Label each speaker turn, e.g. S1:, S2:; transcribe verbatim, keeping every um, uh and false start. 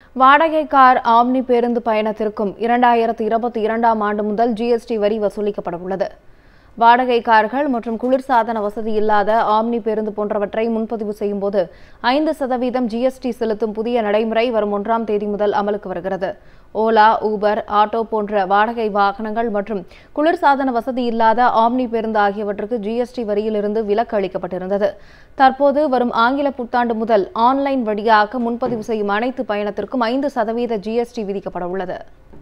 S1: வாடகை car omni பேருந்து பயணத்திற்கும் இரண்டாயிரத்து இருபத்தி இரண்டாம் ஆண்டு முதல் ஜிஎஸ்டி வரி வசூலிக்கப்பட உள்ளது. வாடகை கார்கள் மற்றும் குளிர்சாதன வசதி இல்லாத ஆம்னி பேருந்து போன்றவற்றை முன்பதிவு செய்யும் போது ஐந்து சதவீதம் ஜிஎஸ்டி செலுத்தும் புதிய நடைமுறை வரும் ஒன்றாம் தேதி முதல் அமலுக்கு வருகிறது. ஓலா, ஊபர், ஆட்டோ போன்ற வாடகை வாகனங்கள் மற்றும் குளிர்சாதன வசதி இல்லாத ஆம்னி பேருந்து ஆகியவற்றுக்கு ஜிஎஸ்டி வரியிலிருந்து விலக்கு அளிக்கப்பட்டிருந்தது. தற்போது வரும் ஆங்கில புத்தாண்டு முதல் ஆன்லைன் வழியாக முன்பதிவு செய்யும் அனைத்து பயணத்திற்கும் ஐந்து சதவீத ஜிஎஸ்டி விதிக்கப்பட உள்ளது.